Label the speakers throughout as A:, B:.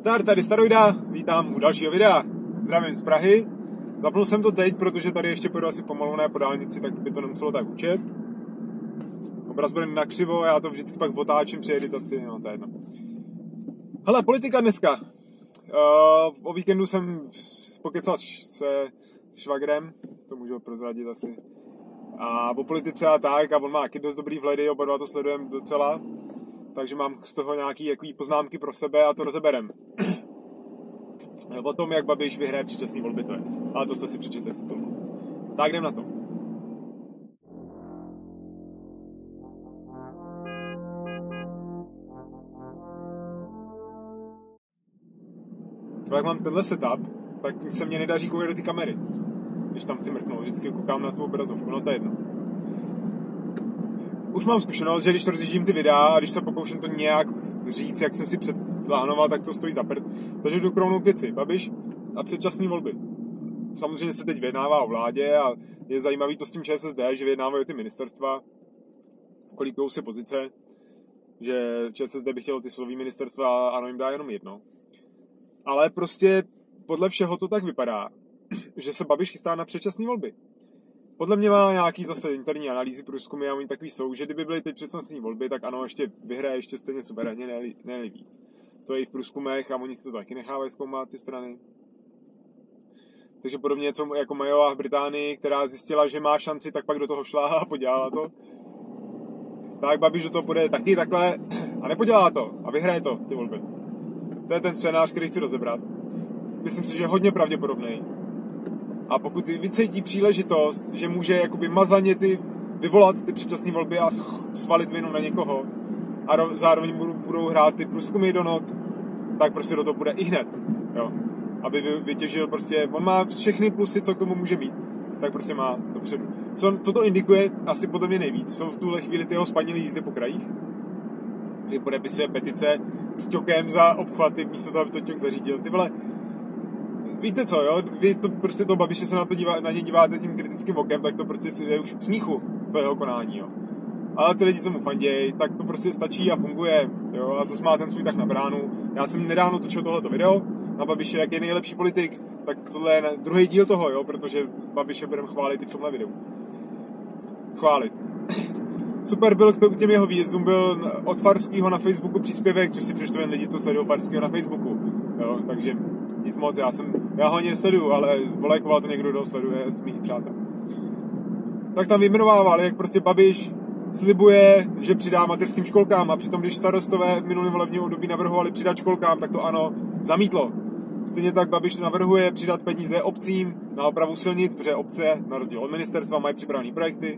A: Tady Staroida, vítám u dalšího videa. Zdravím z Prahy. Zapnul jsem to teď, protože tady ještě pojedu asi pomalu po dálnici, tak by to nemuselo tak učet. Obraz bude nakřivo, já to vždycky pak otáčím při editaci, no to je jedno. Hele, politika dneska. O víkendu jsem pokecal se švagrem, to můžu prozradit asi. A o politice a tak, a on má taky dost dobrý vhledy, oba dva to sledujeme docela. Takže mám z toho nějaký poznámky pro sebe a to rozeberem. O tom, jak Babiš vyhraje předčasné volby, to je. Ale to jste si přečetli v titulku. Tak jdem na to. Jak mám tenhle setup, tak se mě nedaří koukat do ty kamery. Když tam chci mrknout, vždycky koukám na tu obrazovku, no to je jedno. Už mám zkušenost, že když rozjíždím ty videa a když se pokouším to nějak říct, jak jsem si předplánoval, tak to stojí za prd. Takže jdu k rovnou k věci. Babiš a předčasné volby. Samozřejmě se teď vyjednává o vládě a je zajímavý to s tím ČSSD, že vyjednávají ty ministerstva, kolíkují si pozice, že ČSSD by chtělo ty silový ministerstva a ANO jim dá jenom jedno. Ale prostě podle všeho to tak vypadá, že se Babiš chystá na předčasné volby. Podle mě má nějaký zase interní analýzy, průzkumy a oni takový jsou, že kdyby byly ty předčasné volby, tak ano, ještě vyhraje ještě stejně suverénně, ne víc. To je i v průzkumech a oni si to taky nechávají zkoumat ty strany. Takže podobně něco jako Mayová v Británii, která zjistila, že má šanci, tak pak do toho šla a podělala to. Tak Babiš do toho půjde taky takhle a nepodělá to a vyhraje to, ty volby. To je ten scénář, který chci rozebrat. Myslím si, že je hodně pravděpodobný. A pokud vycítí příležitost, že může jakoby mazaně vyvolat ty předčasné volby a svalit vinu na někoho a zároveň budou hrát ty průzkumy do not, tak prostě do toho bude i hned. Jo. Aby vytěžil prostě, on má všechny plusy, co k tomu může mít, tak prostě má dopředu. Co to indikuje asi podle mě nejvíc, jsou v tuhle chvíli ty jeho spanilé jízdy po krajích, kdy podepisuje petice s ťokem za obchvaty, místo toho, aby to ťok zařídil. Ty vole, víte co, jo? Vy to prostě to Babiše se na něj díváte tím kritickým okem, tak to prostě je už v smíchu, to jeho konání, jo. Ale ty lidi, co mu fandějí, tak to prostě stačí a funguje, jo. A zase má ten svůj tak na bránu. Já jsem nedávno točil tohleto video na Babiše, jak je nejlepší politik, tak tohle je druhý díl toho, jo, protože Babiše budeme chválit i v tomhle videu. Chválit. Super byl k těm jeho výjezdům, byl od Farskýho na Facebooku příspěvek, což si přečtou jen lidi, co sledují Farskýho na Facebooku, jo, takže nic moc, já ho ani nesleduju, ale volajkoval to někdo, kdo sleduje z mých přátel. Tak tam vyjmenovával, jak prostě Babiš slibuje, že přidá mateřským školkám a přitom, když starostové v minulém volebním období navrhovali přidat školkám, tak to ANO zamítlo. Stejně tak Babiš navrhuje přidat peníze obcím na opravu silnic, protože obce, na rozdíl od ministerstva, mají připravené projekty.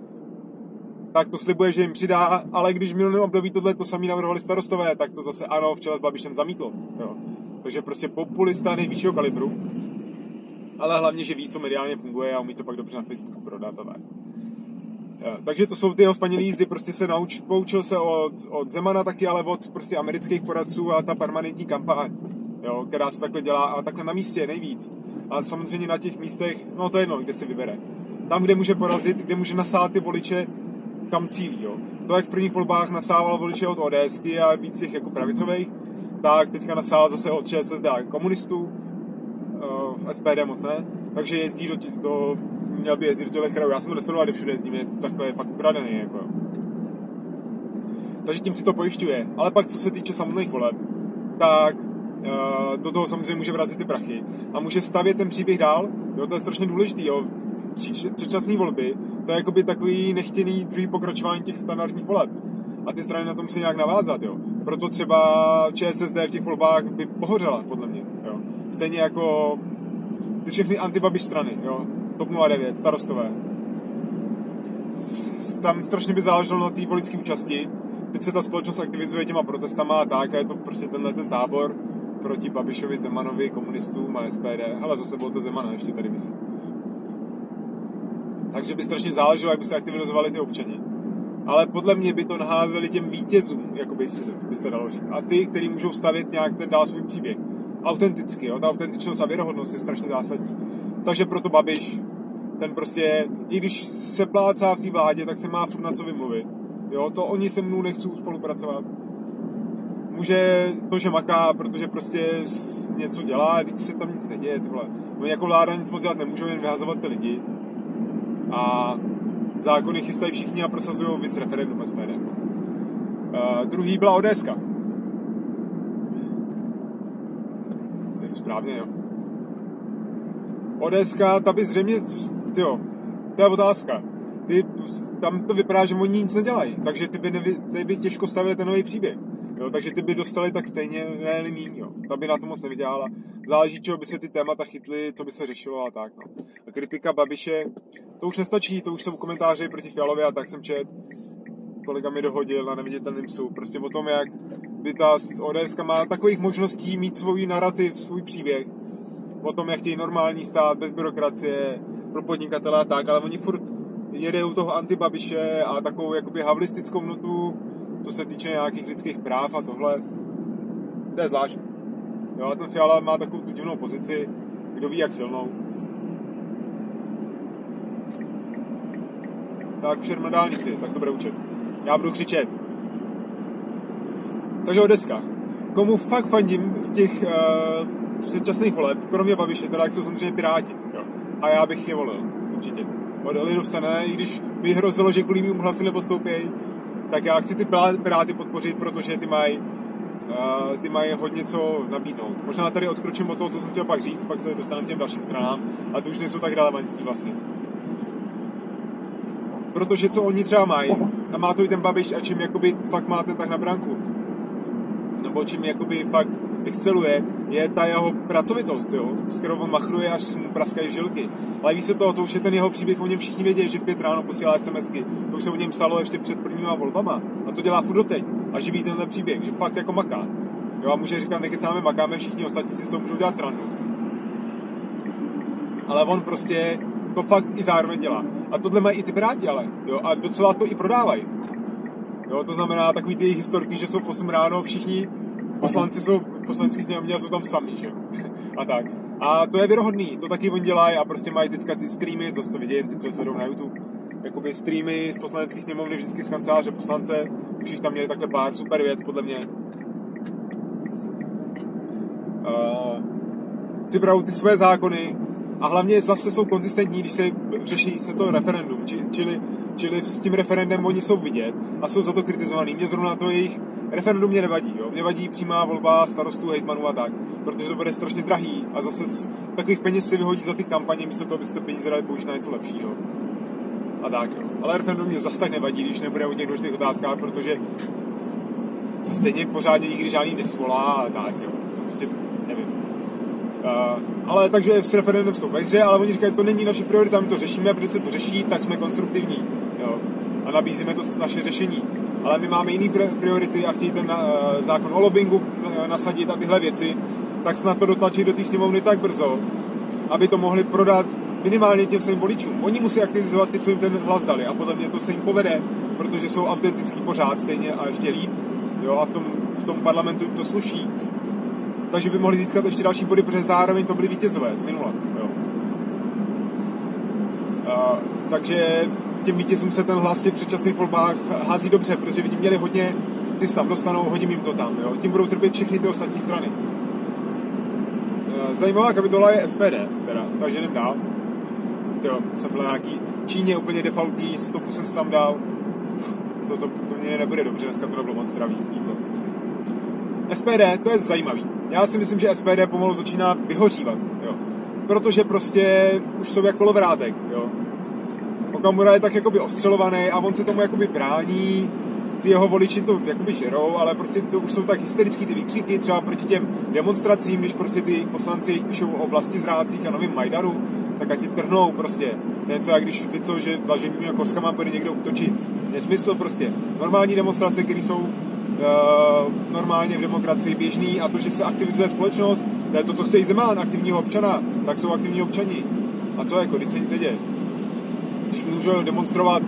A: Tak to slibuje, že jim přidá, ale když v minulém období to sami navrhovali starostové, tak to zase ANO v čele s Babišem zamítlo. Jo. Takže prostě populista nejvyššího kalibru, ale hlavně, že ví, co mediálně funguje a umí to pak dobře na Facebooku prodat a tak. Takže to jsou ty jeho spanilé jízdy, prostě se poučil se od Zemana taky, ale od prostě amerických poradců a ta permanentní kampaň, jo, která se takhle dělá a takhle na místě nejvíc. A samozřejmě na těch místech, no to je jedno, kde se vybere. Tam, kde může porazit, kde může nasát ty voliče, kam cílí, jo. To, jak v prvních volbách nasával voliče od ODSky a víc těch jako pravicových, tak teďka nasál zase od ČSSD a komunistů, v SPD moc ne, takže jezdí měl by jezdit do těchto krajů, já jsem to nesledoval, kde všude jezdím, takhle je fakt ukradený, jako. Takže tím si to pojišťuje, ale pak co se týče samotných voleb, tak do toho samozřejmě může vrazit ty prachy a může stavět ten příběh dál, jo, to je strašně důležitý, jo, předčasné volby, to je jakoby takový nechtěný druhý pokračování těch standardních voleb a ty strany na tom musí nějak navázat, jo. Proto třeba ČSSD v těch volbách by pohořela, podle mě, jo. Stejně jako ty všechny anti-Babiš strany, jo. TOP 09, starostové. Tam strašně by záleželo na té voličské účasti. Teď se ta společnost aktivizuje těma protestama a tak a je to prostě ten tábor proti Babišovi, Zemanovi, komunistům a SPD. Ale zase byl to Zemana ještě tady myslím. Takže by strašně záleželo, jak by se aktivizovali ty občani. Ale podle mě by to naházeli těm vítězům, jako by se dalo říct. A ty, kteří můžou stavět nějak ten dál svůj příběh. Autenticky, jo? Ta autentičnost a věrohodnost je strašně zásadní. Takže proto Babiš, ten prostě, i když se plácá v té vládě, tak se má furt na co vymluvit. Jo? To oni se mnou nechcou spolupracovat. může to, že maká, protože prostě něco dělá, když se tam nic neděje, tyhle. Oni jako vláda nic moc dělat nemůžou, jen vyhazovat ty lidi. A zákony chystají všichni a prosazují víc referendum SPD. Druhý byla ODSka. Je to správně, jo. ODSka, ta by zřejmě, tyjo, to je otázka. Tam to vypadá, že oni nic nedělají, takže ty by těžko stavili ten nový příběh. Jo, takže ty by dostali tak stejně, ne míň, jo. Ta by na to moc nevydělala. Záleží, čeho by se ty témata chytly, co by se řešilo a tak, no. A kritika Babiše, to už nestačí, to už jsou komentáře proti Fialovi a tak jsem čet. Kolega mi dohodil na Neviditelným psu, prostě o tom, jak by ta ODSka má takových možností mít svůj narrativ, svůj příběh. O tom, jak chtějí normální stát, bez byrokracie, pro podnikatele a tak, ale oni furt jedou toho antibabiše a takovou jakoby havlistickou notu, co se týče nějakých lidských práv a tohle. To je zvláštní. Jo, a ten Fiala má takovou tu divnou pozici, kdo ví, jak silnou. Tak už jdem na dálnici, tak to bude učit. Já budu křičet. Takže ODSka. Komu fakt fandím v těch předčasných voleb, kromě Babiše, teda jak jsou samozřejmě Piráti. Jo. A já bych je volil, určitě. Od lidovce ne, i když mi hrozilo, že kvůli mým hlasu nepostoupějí, tak já chci ty Piráty podpořit, protože ty mají hodně co nabídnout. Možná tady odkročím od toho, co jsem chtěl pak říct, pak se dostaneme k těm dalším stranám, a to už nejsou tak relevantní vlastně. Protože co oni třeba mají, a má to i ten Babiš, a čím jakoby fakt máte tak na branku, nebo čím jakoby fakt exceluje, je ta jeho pracovitost, jo, s kterou on machruje, až mu praskají žilky. Ale ví se to už je ten jeho příběh, o něm všichni vědí, že v 5 ráno posílá SMSky. To už se o něm psalo ještě před prvníma volbama. A to dělá furt doteď. A živí tenhle příběh, že fakt jako maká. Jo, a může říkat, nekecáme, makáme, všichni ostatní si z toho můžou dělat srandu. Ale on prostě to fakt i zároveň dělá. A tohle mají i ty Piráti, ale. Jo, a docela to i prodávají. Jo, to znamená takový ty historky, že jsou v 8 ráno všichni poslanci jsou v poslanecký sněmovně a jsou tam sami, že? A tak. A to je věrohodný, to taky oni dělají a prostě mají teďka ty streamy, zase to vidějí ty, co sledují na YouTube. Jakoby streamy z poslanecký sněmovny, vždycky z kanceláře poslance, už jich tam měli takhle pár, super věc, podle mě. Ty berou ty své zákony a hlavně zase jsou konzistentní, když se řeší se to referendum, čili s tím referendem oni jsou vidět a jsou za to kritizovaný. Mě zrovna to jejich referendum mě nevadí, jo. Mě vadí přímá volba starostů, hejtmanů a tak, protože to bude strašně drahý a zase z takových peněz si vyhodí za ty kampaně, místo toho, abyste peníze dali použít na něco lepšího. A tak, jo. Ale referendum mě zase tak nevadí, když nebude o těch důležitých otázkách, protože se stejně pořádně nikdy žádný nesvolá a tak, jo. To prostě nevím. Ale takže s referendem jsou ve hře, ale oni říkají, to není naše priorita, my to řešíme, a protože se to řeší, tak jsme konstruktivní, jo. A nabízíme to naše řešení. Ale my máme jiný priority a chtějí ten zákon o lobbingu nasadit a tyhle věci, tak snad to dotlačit do té sněmovny tak brzo, aby to mohli prodat minimálně těm svým voličům. Oni musí aktivizovat ty, co jim ten hlas dali a podle mě to se jim povede, protože jsou autentický pořád stejně a ještě líp, jo, a v tom parlamentu to sluší. Takže by mohli získat ještě další body, protože zároveň to byli vítězové z minula, jo. Takže těm vítězům se ten hlas v těch předčasných volbách hází dobře, protože vidím, měli hodně, ty se tam dostanou, hodím jim to tam, jo. Tím budou trpět všechny ty ostatní strany. Zajímavá kapitola je SPD, teda, takže jdem dál. Jo, jsem byl nějaký Číně úplně defaultní, stofu jsem si tam dal. To mě nebude dobře, dneska to nebylo moc zdravý jídlo. SPD, to je zajímavý. Já si myslím, že SPD pomalu začíná vyhořívat, jo. Protože prostě už jsou jak kolovrátek, jo. Okamura je tak jakoby ostřelovaný a on se tomu jakoby brání, ty jeho voliči to jakoby žerou, ale prostě to už jsou tak hysterický ty výkřiky, třeba proti těm demonstracím, když prostě ty poslanci jich píšou o vlastizrádcích a novým Majdanu, tak ať si trhnou prostě. To je něco jak když Fico, že dlaženými koskama bude někdo útočit. Nesmysl prostě. Normální demonstrace, které jsou normálně v demokracii běžný a to, že se aktivizuje společnost, to je to, co chce Zeman, aktivního občana, tak jsou aktivní občani. A co jako, když se nic neděje? Když můžu demonstrovat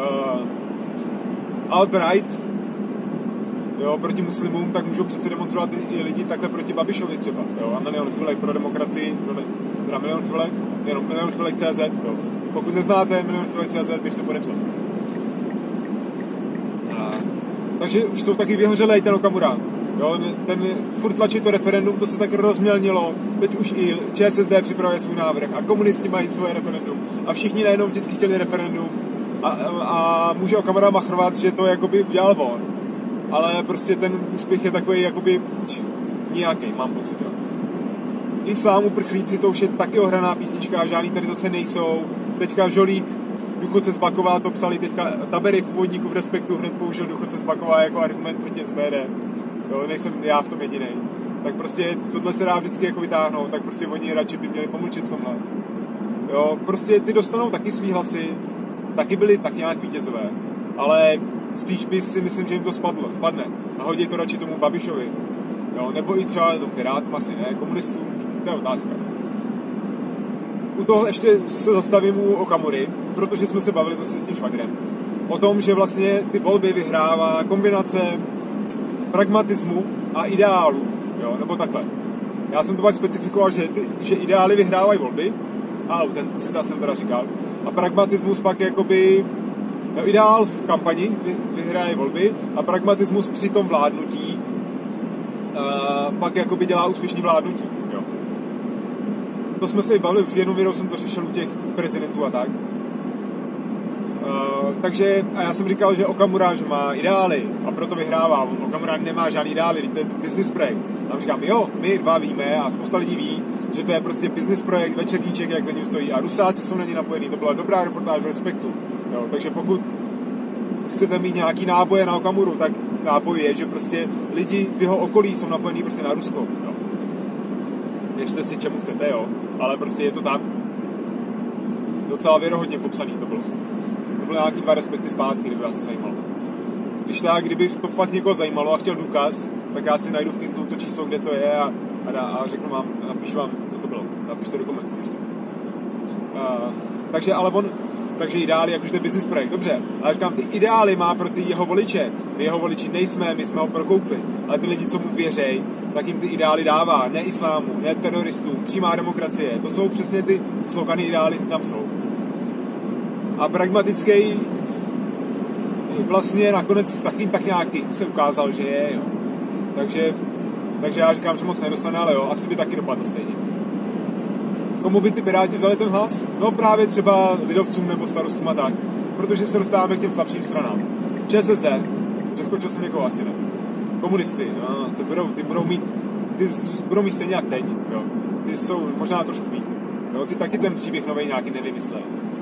A: alt-right, jo, proti muslimům, tak můžou přece demonstrovat i lidi takhle proti Babišovi třeba, jo, a Milion chvilek pro demokracii, teda Milion chvilek, jenom Milion chvilek CZ, jo. Pokud neznáte Milion chvilek CZ, běžte podepsat. Takže už jsou taky vyhořelej ten Okamura. Jo, ten furt tlačí to referendum, to se tak rozmělnilo, teď už i ČSSD připravuje svůj návrh a komunisti mají svoje referendum a všichni najednou vždycky chtěli referendum a může Okamura machrovat, že to jakoby udělal on, ale prostě ten úspěch je takový jakoby nějaký, mám pocit, jo. Islám uprchlíci, to už je taky ohraná písnička, žádný tady zase nejsou, teďka Žolík, důchodce z Bakova, to psali teďka Tabery v úvodníku v Respektu, hned použil důchodce z Bakova jako argument proti SPD. Jo, nejsem já v tom jedinej. Tak prostě tohle se dá vždycky jako vytáhnout, tak prostě oni radši by měli pomlčet v tomhle. Jo, prostě ty dostanou taky svý hlasy, taky byli tak nějak vítězové, ale spíš by si myslím, že jim to spadne a hodí to radši tomu Babišovi. Jo, nebo i třeba Pirátům asi ne, komunistům, to je otázka. U toho ještě se zastavím u Okamury, protože jsme se bavili zase s tím švagrem. O tom, že vlastně ty volby vyhrává kombinace pragmatismu a ideálů, jo, nebo takhle. Já jsem to pak specifikoval, že ideály vyhrávají volby, a autenticita jsem teda říkal, a pragmatismus pak jakoby, no, ideál v kampani vyhraje volby a pragmatismus při tom vládnutí pak jakoby dělá úspěšný vládnutí, jo. To jsme se i bavili, už jednou vědou jsem to řešil u těch prezidentů a tak. Takže, a já jsem říkal, že Okamura, že má ideály a proto vyhrává. Okamura nemá žádný ideály, to je business projekt. A říkám, jo, my dva víme a spousta lidí ví, že to je prostě business projekt, večerníček, jak za ním stojí. A Rusáci jsou na ně napojení, to byla dobrá reportáž v Respektu. Jo, takže pokud chcete mít nějaký náboje na Okamuru, tak náboj je, že prostě lidi v jeho okolí jsou napojení prostě na Rusko. Jo. Věřte si, čemu chcete, jo, ale prostě je to tam docela věrohodně popsaný to bylo. To byly nějaký 2 Respekty zpátky, kdyby vás to zajímalo. Kdyby to fakt někoho zajímalo a chtěl důkaz, tak já si najdu v Kindlu to číslo, kde to je a řeknu vám, napíšu vám, co to bylo. Napište do komentu, když to. Takže ideály, jakože to je business projekt, dobře. Ale říkám, ty ideály má pro ty jeho voliče. My jeho voliči nejsme, my jsme ho prokoukli. Ale ty lidi, co mu věřej, tak jim ty ideály dává. Ne islámu, ne teroristům, přímá demokracie. To jsou přesně ty slogany ideály, tam jsou. A pragmatický vlastně nakonec taky tak nějaký se ukázal, že je, jo. Takže já říkám, že moc nedostane, ale jo, asi by taky dopadl stejně. Komu by ty Piráti vzali ten hlas? No právě třeba lidovcům nebo starostům a tak, protože se dostáváme k těm slabším stranám. ČSSD, přeskočil jsem někoho asi ne. Komunisty, no, ty budou mít stejně jak teď, jo. Ty jsou možná trošku mít. Jo, ty taky ten příběh novej nějaký nevymysleli.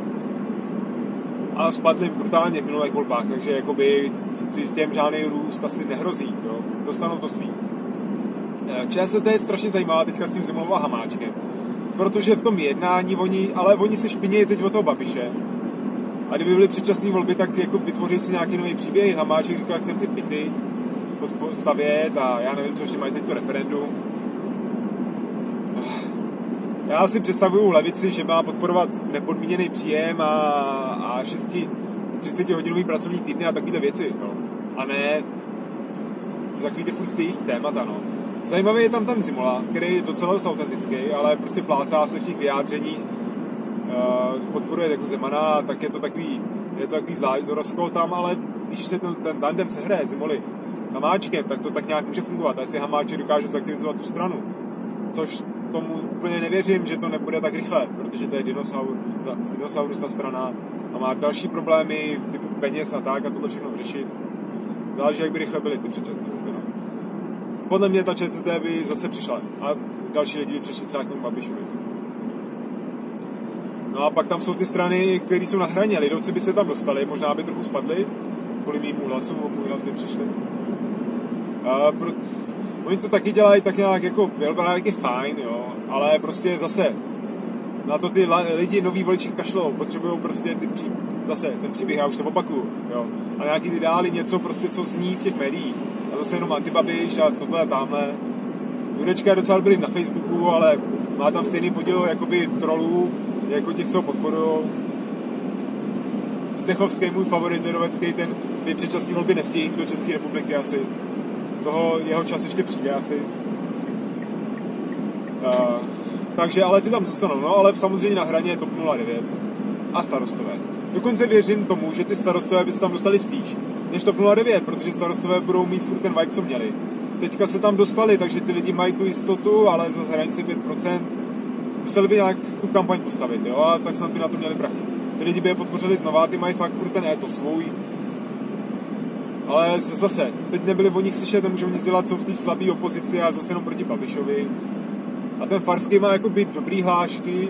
A: A spadli brutálně v minulých volbách, takže jakoby těm žádný růst asi nehrozí, jo. Dostanou to svý. ČSSD je strašně zajímavá teďka s tím Zimolovou a Hamáčkem, protože v tom jednání oni se špinějí teď od toho Babiše. A kdyby byly předčasné volby, tak jako vytvoří si nějaký nový příběh. Hamáček říkal, chcem ty pity stavět a já nevím, co ještě mají teď to referendum. Já si představuju levici, že má podporovat nepodmíněný příjem a 30-hodinový pracovní týdny a takovýhle věci, no. A ne takový ty furt jejich témata, no. Zajímavý je tam ten Zimola, který je docela dost autentický, ale prostě plácá se v těch vyjádřeních, podporuje jako Zemana, tak je to takový zvlášť rozkol tam, ale když se ten tandem se hraje Zimoli Hamáčkem, tak to tak nějak může fungovat. A jestli Hamáček dokáže zaktivizovat tu stranu, což tomu úplně nevěřím, že to nebude tak rychle, protože to je dinosaurus ta strana a má další problémy typu peněz a tak a tohle všechno řešit. Záleží, jak by rychle byly ty předčasné volby. No. Podle mě ta ČSSD by zase přišla a další lidi by přišli třeba k tomu Babišovi. No a pak tam jsou ty strany, které jsou na hraně. Lidovci by se tam dostali, možná by trochu spadli, kvůli mýmu hlasu, můj hlas by přišli. Oni to taky dělají tak nějak jako je fajn, jo, ale prostě zase na to ty lidi, noví voliči kašlou, potřebují prostě zase ten příběh, já už to opakuju, jo, a nějaký ty dály něco prostě, co zní v těch médiích a zase jenom antibabiš a tohle a tamhle. Jurečka je docela dobrý na Facebooku, ale má tam stejný podíl jakoby trolů, jako těch, co ho podporujou. Zdechovský, můj favorit, Lidovecký, ten by předčasný volby nestihl do České republiky asi. Toho jeho čas ještě přijde asi. Takže, ale ty tam zůstanou, no, ale samozřejmě na hraně je TOP 09 a Starostové. Dokonce věřím tomu, že ty Starostové by se tam dostali spíš než TOP 09, protože Starostové budou mít furt ten vibe, co měli. teďka se tam dostali, takže ty lidi mají tu jistotu, ale za hranici 5%. Museli by nějak tu kampaň postavit, jo, a tak snad by na to měli prachy. Ty lidi by je podpořili znova, ty mají fakt furt ten étos svůj. Ale zase, teď nebyli o nich slyšet, nemůžou nic dělat, jsou v té slabé opozici a zase jenom proti Babišovi. A ten Farský má jakoby dobrý hlášky,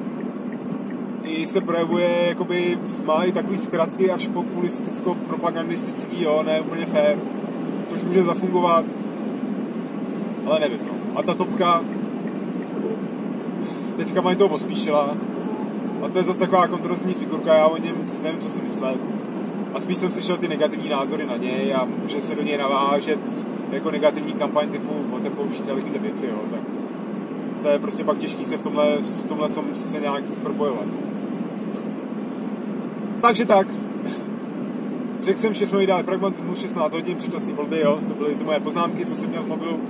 A: i se projevuje, jakoby má i takový zkratky až populisticko-propagandistický, jo, ne úplně fair, což může zafungovat, ale nevím, no. A ta Topka, teďka mají toho Pospíšila, a to je zase taková kontroverzní figurka, já o něm nevím, co si myslet. A spíš jsem slyšel ty negativní názory na něj a může se do něj navážet jako negativní kampaň typu otepouších a takovýhle věci, jo, tak to je prostě pak těžký se v tomhle se nějak propojovat. Takže tak. Řekl jsem všechno, ideál pragmatismus, 16 hodin, předčasné volby, jo, to byly ty moje poznámky, co jsem měl v mobilu.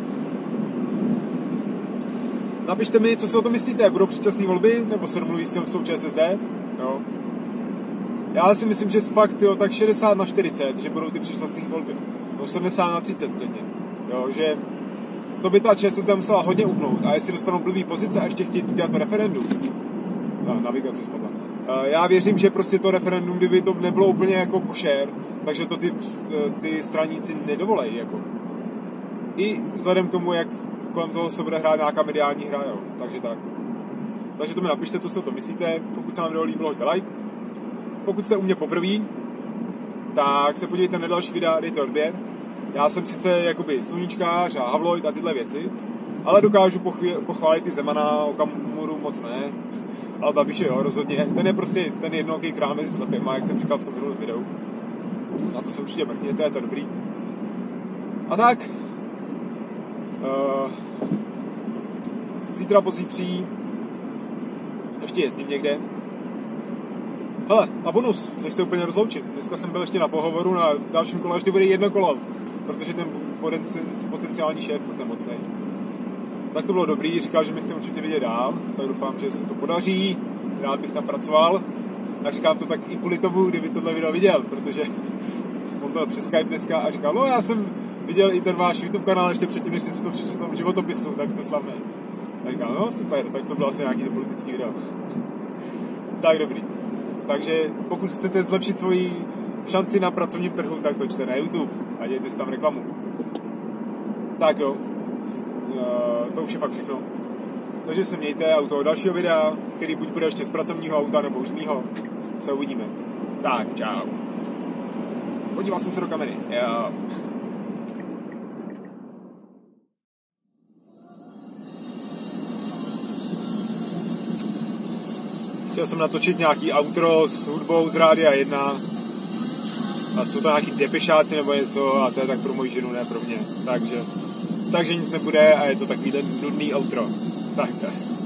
A: Napište mi, co si o tom myslíte, budou předčasné volby, nebo se domluví s tou ČSSD, jo. Já si myslím, že fakt, jo, tak 60/40, že budou ty předčasné volby. No 70/30 klidně, jo, že to by ta ČSSD musela hodně uhnout a jestli dostanou blbý pozice a ještě chtějí dělat to referendum. Navigace spadla. Já věřím, že prostě to referendum, kdyby to nebylo úplně jako košer, takže to ty straníci nedovolejí, jako. I vzhledem k tomu, jak kolem toho se bude hrát nějaká mediální hra, jo. Takže tak. Takže to mi napište, co si o to myslíte. Pokud se vám video líbilo, hoďte like. Pokud jste u mě poprvé, tak se podívejte na další videa, dejte odběr. Já jsem sice jakoby sluníčkář a Havloid a tyhle věci, ale dokážu pochválit i Zemana, Okamuru moc ne. Ale Babiše jo, rozhodně. Ten je prostě ten jednoký krám mezi slepěma, jak jsem říkal v tom minulém videu. Na to se určitě mrkněte, je to dobrý. A tak. Zítra pozítří ještě jezdím někde. Hele, a bonus, než se úplně rozloučím. Dneska jsem byl ještě na pohovoru, na dalším kole ještě bude jedno kolo, protože ten potenciální šéf furt nemocnej. Tak to bylo dobrý, říkal, že mě chce určitě vidět dál, tak doufám, že se to podaří, rád bych tam pracoval. A říkám to tak i kvůli tomu, kdyby tohle video viděl, protože jsem byl přes Skype dneska a říkal, no já jsem viděl i ten váš YouTube kanál ještě předtím, než jsem si to přečetl v tom životopisu, tak jste slavný. A říkal, no super, tak to bylo asi nějaký to politický video. Tak dobrý. Takže pokud chcete zlepšit svoji šanci na pracovním trhu, tak točte na YouTube a dějte si tam reklamu. Tak jo, to už je fakt všechno. Takže se mějte a u toho dalšího videa, který buď bude ještě z pracovního auta, nebo už z mýho, se uvidíme. Tak, čau. Podíval jsem se do kamery. Jo. Chtěl jsem natočit nějaký outro s hudbou z Rádia 1. A jsou to nějaký depešáci nebo něco a to je tak pro moji ženu, ne pro mě. Takže nic nebude a je to takový ten nudný outro. Tak.